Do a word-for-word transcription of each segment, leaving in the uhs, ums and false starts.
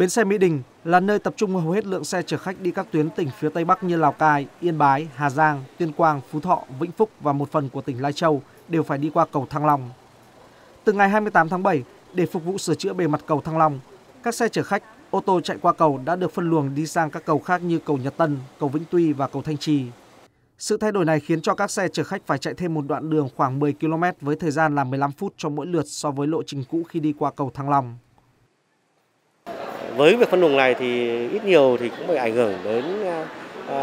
Bến xe Mỹ Đình là nơi tập trung hầu hết lượng xe chở khách đi các tuyến tỉnh phía Tây Bắc như Lào Cai, Yên Bái, Hà Giang, Tuyên Quang, Phú Thọ, Vĩnh Phúc và một phần của tỉnh Lai Châu đều phải đi qua cầu Thăng Long. Từ ngày hai mươi tám tháng bảy, để phục vụ sửa chữa bề mặt cầu Thăng Long, các xe chở khách, ô tô chạy qua cầu đã được phân luồng đi sang các cầu khác như cầu Nhật Tân, cầu Vĩnh Tuy và cầu Thanh Trì. Sự thay đổi này khiến cho các xe chở khách phải chạy thêm một đoạn đường khoảng mười ki lô mét với thời gian là mười lăm phút cho mỗi lượt so với lộ trình cũ khi đi qua cầu Thăng Long. Với việc phân luồng này thì ít nhiều thì cũng bị ảnh hưởng đến à,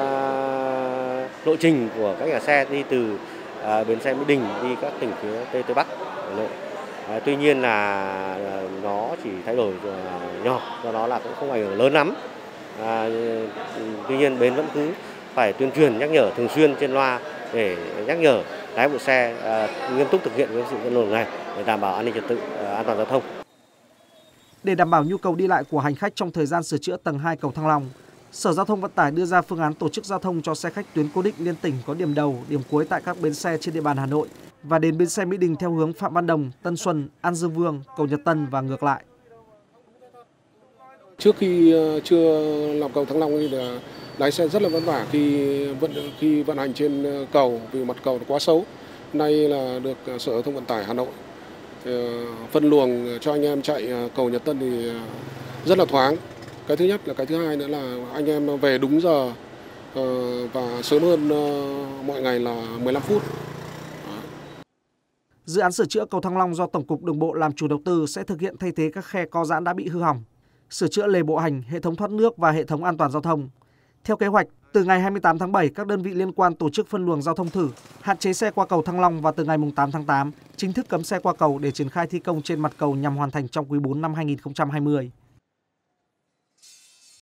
lộ trình của các nhà xe đi từ à, bến xe Mỹ Đình đi các tỉnh phía Tây Tây Bắc. À, tuy nhiên là nó chỉ thay đổi nhỏ, do đó là cũng không ảnh hưởng lớn lắm. À, tuy nhiên bến vẫn cứ phải tuyên truyền nhắc nhở thường xuyên trên loa để nhắc nhở lái phụ xe à, nghiêm túc thực hiện cái sự phân luồng này để đảm bảo an ninh trật tự, à, an toàn giao thông. Để đảm bảo nhu cầu đi lại của hành khách trong thời gian sửa chữa tầng hai cầu Thăng Long, Sở Giao thông Vận tải đưa ra phương án tổ chức giao thông cho xe khách tuyến cố định liên tỉnh có điểm đầu, điểm cuối tại các bến xe trên địa bàn Hà Nội và đến bến xe Mỹ Đình theo hướng Phạm Văn Đồng, Tân Xuân, An Dương Vương, cầu Nhật Tân và ngược lại. Trước khi chưa làm cầu Thăng Long thì là lái xe rất là vất vả khi vận khi vận hành trên cầu vì mặt cầu quá xấu. Nay là được Sở Giao thông Vận tải Hà Nội phân luồng cho anh em chạy cầu Nhật Tân thì rất là thoáng. Cái thứ nhất là cái thứ hai nữa là anh em về đúng giờ và sớm hơn mọi ngày là mười lăm phút. Dự án sửa chữa cầu Thăng Long do Tổng cục Đường bộ làm chủ đầu tư sẽ thực hiện thay thế các khe co giãn đã bị hư hỏng, sửa chữa lề bộ hành, hệ thống thoát nước và hệ thống an toàn giao thông. Theo kế hoạch, từ ngày hai mươi tám tháng bảy, các đơn vị liên quan tổ chức phân luồng giao thông thử, hạn chế xe qua cầu Thăng Long và từ ngày tám tháng tám, chính thức cấm xe qua cầu để triển khai thi công trên mặt cầu nhằm hoàn thành trong quý bốn năm hai nghìn không trăm hai mươi.